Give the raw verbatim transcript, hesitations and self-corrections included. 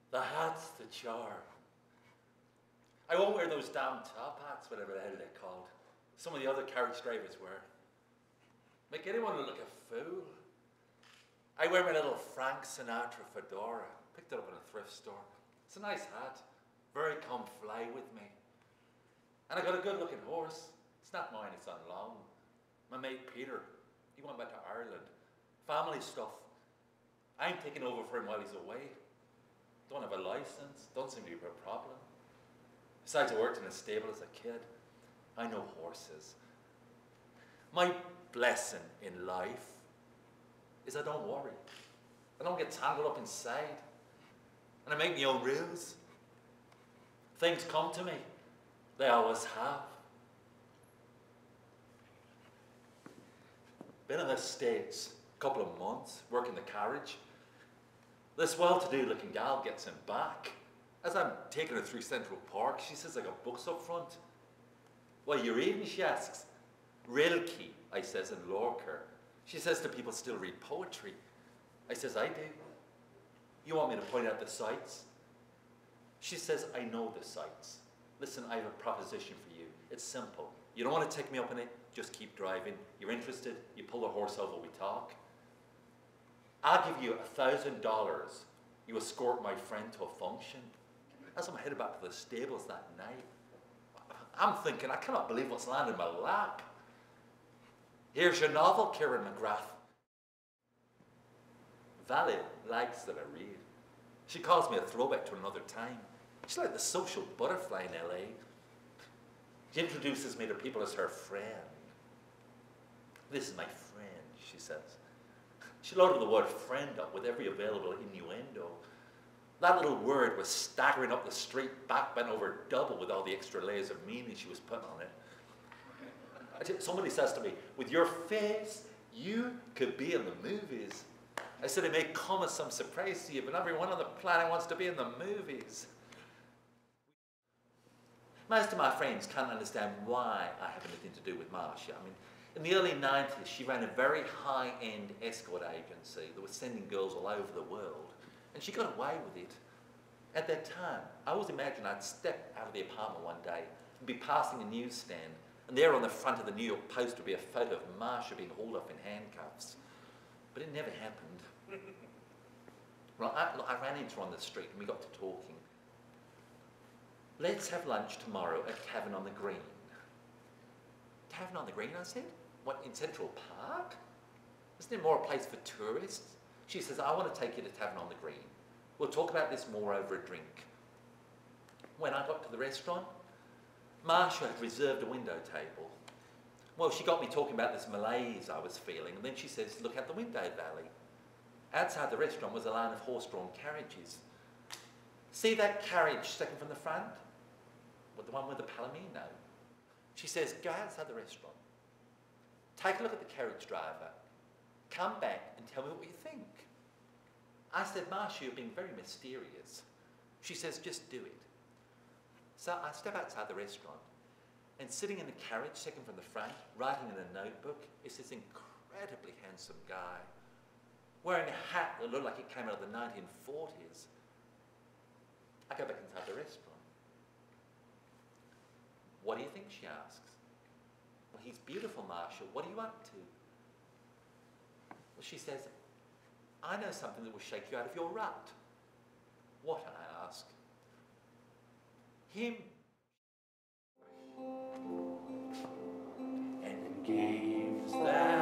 The hat's the charm. I won't wear those damn top hats, whatever the hell they're called. Some of the other carriage drivers wear. Make anyone look a fool. I wear my little Frank Sinatra fedora. Picked it up in a thrift store. It's a nice hat. Very come fly with me. And I got a good looking horse. It's not mine, it's on loan. My mate Peter, he went back to Ireland. Family stuff. I'm taking over for him while he's away. Don't have a license, don't seem to be a problem. Besides, I worked in a stable as a kid. I know horses. My blessing in life is I don't worry. I don't get tangled up inside. And I make my own rules. Things come to me. They always have. Been in the States a couple of months, working the carriage. This well-to-do looking gal gets him back. As I'm taking her through Central Park, she says I got books up front. What are you reading, she asks. Rilke, I says, and Lorca. She says, do people still read poetry? I says, I do. You want me to point out the sights? She says, I know the sights. Listen, I have a proposition for you. It's simple. You don't want to take me up on it, just keep driving. You're interested, you pull the horse over, we talk. I'll give you a thousand dollars. You escort my friend to a function. As I'm headed back to the stables that night, I'm thinking, I cannot believe what's landed in my lap. Here's your novel, Kieren McGrath. Valley likes that I read. She calls me a throwback to another time. She's like the social butterfly in L A. She introduces me to people as her friend. This is my friend, she says. She loaded the word friend up with every available innuendo. That little word was staggering up the street, back bent over double with all the extra layers of meaning she was putting on it. Somebody says to me, with your face, you could be in the movies. I said, it may come as some surprise to you, but everyone on the planet wants to be in the movies. Most of my friends can't understand why I have anything to do with Marcia. I mean, in the early nineties, she ran a very high-end escort agency that was sending girls all over the world, and she got away with it. At that time, I always imagined I'd step out of the apartment one day and be passing a newsstand, and there on the front of the New York Post would be a photo of Marcia being hauled off in handcuffs. But it never happened. Well, I, look, I ran into her on the street and we got to talking. Let's have lunch tomorrow at Tavern on the Green. Tavern on the Green, I said? What, in Central Park? Isn't there more a place for tourists? She says, I want to take you to Tavern on the Green. We'll talk about this more over a drink. When I got to the restaurant, Marcia had reserved a window table. Well, she got me talking about this malaise I was feeling, and then she says, look out the window, Valley. Outside the restaurant was a line of horse-drawn carriages. See that carriage second from the front? Well, the one with the Palomino. She says, go outside the restaurant. Take a look at the carriage driver. Come back and tell me what you think. I said, Marcia, you're being very mysterious. She says, just do it. So I step outside the restaurant, and sitting in the carriage, second from the front, writing in a notebook, is this incredibly handsome guy, wearing a hat that looked like it came out of the nineteen forties. I go back inside the restaurant. What do you think, she asks. Well, he's beautiful, Marcia. What are you up to? Well, she says, I know something that will shake you out of your rut. What, I ask. Him. And games that